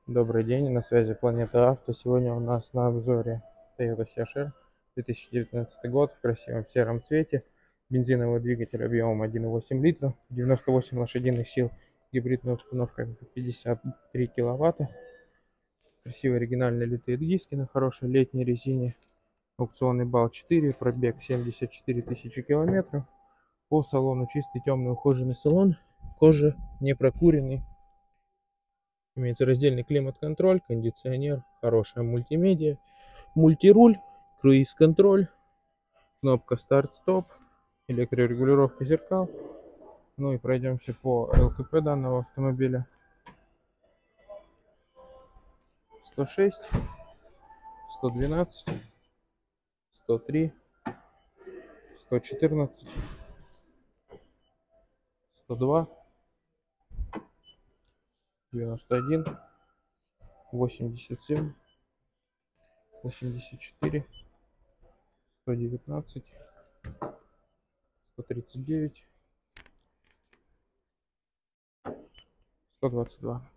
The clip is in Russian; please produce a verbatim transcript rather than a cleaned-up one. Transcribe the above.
Добрый день, на связи Планета Авто. Сегодня у нас на обзоре Toyota си эйч ар две тысячи девятнадцатый год в красивом сером цвете. Бензиновый двигатель объемом один и восемь литра, девяносто восемь лошадиных сил, гибридная установка пятьдесят три киловатта. Красивые оригинальные литые диски на хорошей летней резине. Аукционный балл четыре, пробег семьдесят четыре тысячи километров. По салону чистый, темный, ухоженный салон. Кожа не прокуренный. Имеется раздельный климат-контроль, кондиционер, хорошая мультимедиа, мультируль, круиз-контроль, кнопка старт-стоп, электрорегулировка зеркал. Ну и пройдемся по эл ка пэ данного автомобиля. сто шесть, сто двенадцать, сто три, сто четырнадцать, сто два, девяносто один, восемьдесят семь, восемьдесят четыре, сто девятнадцать, сто тридцать девять, сто двадцать два.